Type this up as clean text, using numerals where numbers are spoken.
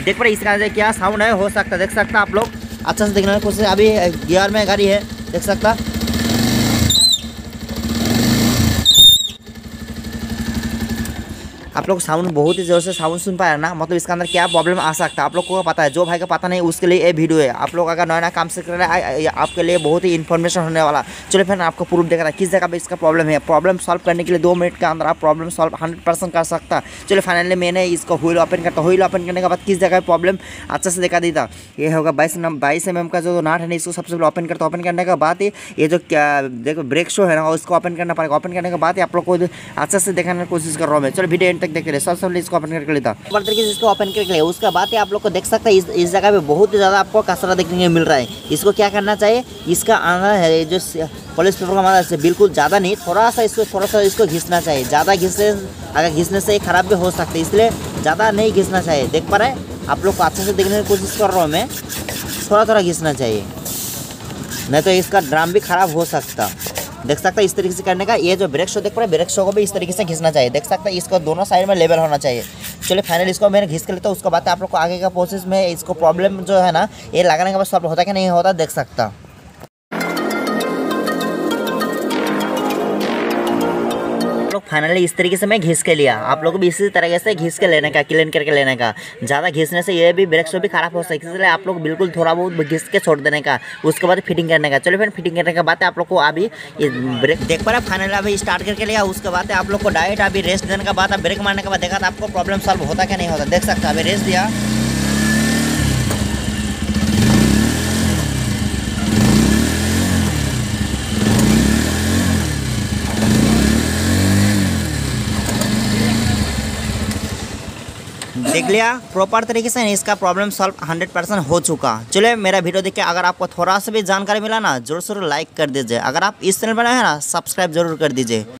देख पा रहे इसका क्या साउंड है, हो सकता देख सकता आप लोग अच्छा से देखने की कोशिश। अभी गियर में गाड़ी है, देख सकता आप लोग साउंड बहुत ही जोर से साउंड सुन पाए ना, मतलब इसके अंदर क्या प्रॉब्लम आ सकता है आप लोग को पता है। जो भाई का पता नहीं उसके लिए ये वीडियो है। आप लोग अगर नया नया काम सीख रहे हैं आपके लिए बहुत ही इन्फॉर्मेशन होने वाला। चलो फिर आपको प्रूफ देख रहा है किस जगह पे इसका प्रॉब्लम है। प्रॉब्लम सॉल्व करने के लिए 2 मिनट के अंदर आप प्रॉब्लम सॉल्व 100% कर सकता। चलो फाइनली मैंने इसको व्हील ओपन करता, व्हील ओपन करने के बाद किस जगह प्रॉब्लम अच्छा से देखा देता। ये होगा 22 mm का जो नाट है ना, इसको सबसे पहले ओपन करता। ओपन करने के बाद ये जो क्या देखो ब्रेक शो है ना, उसको ओपन करना पड़ेगा। ओपन करने के बाद आप लोग को अच्छा से दिखाने की कोशिश कर रहा हूँ मैं। चलो वीडियो एंड तक देख रहे। सबसे पहले इसको ओपन करके लेता हूं तरीके से इसको ओपन करके ले। उसके बाद आप लोग को देख सकते हैं इस जगह पे बहुत ही ज़्यादा आपको कचरा देखने को मिल रहा है। इसको क्या करना चाहिए, इसका अंदर है जो पॉलिश पेपर का मदद से बिल्कुल ज़्यादा नहीं, थोड़ा सा इसको घिसना चाहिए। ज़्यादा घिसने अगर घिसने से खराब भी हो सकता है, इसलिए ज़्यादा नहीं घिसना चाहिए। देख पा रहे आप लोग को अच्छे से देखने की कोशिश कर रहा हूँ मैं। थोड़ा थोड़ा घिसना चाहिए, नहीं तो इसका ड्रम भी खराब हो सकता। देख सकते हैं इस तरीके से करने का। ये जो ब्रेक शो देख पा रहे, ब्रेक शो को भी इस तरीके से घिसना चाहिए। देख सकते हैं इसको दोनों साइड में लेवल होना चाहिए। चलिए फाइनल इसको मैंने घिस के लेता हूँ। उसके बाद आप लोग को आगे का प्रोसेस में इसको प्रॉब्लम जो है ना, ये लगाने के बाद सॉल्व होता है कि नहीं होता देख सकता। फाइनली इस तरीके से मैं घिस के लिया। आप लोग भी इसी तरीके से घिस के लेने का, क्लीन करके लेने का। ज़्यादा घिसने से ये भी ब्रेक शो भी खराब हो सकता है, इसलिए आप लोग बिल्कुल थोड़ा बहुत घिस के छोड़ देने का। उसके बाद फिटिंग करने का। चलो फिर फिटिंग करने के बाद आप लोग को अभी ये ब्रेक देख पा रहे फाइनली अभी स्टार्ट करके लिया। उसके बाद आप लोग को डायरेक्ट अभी रेस्ट देने के बाद ब्रेक मारने के बाद देखा था आपको प्रॉब्लम सॉल्व होता क्या नहीं होता। देख सकते अभी रेस्ट दिया। देख लिया प्रॉपर तरीके से इसका प्रॉब्लम सॉल्व 100% हो चुका। चलिए मेरा वीडियो देख के अगर आपको थोड़ा सा भी जानकारी मिला ना, जरूर से लाइक कर दीजिए। अगर आप इस चैनल पर नए हैं ना, सब्सक्राइब जरूर कर दीजिए।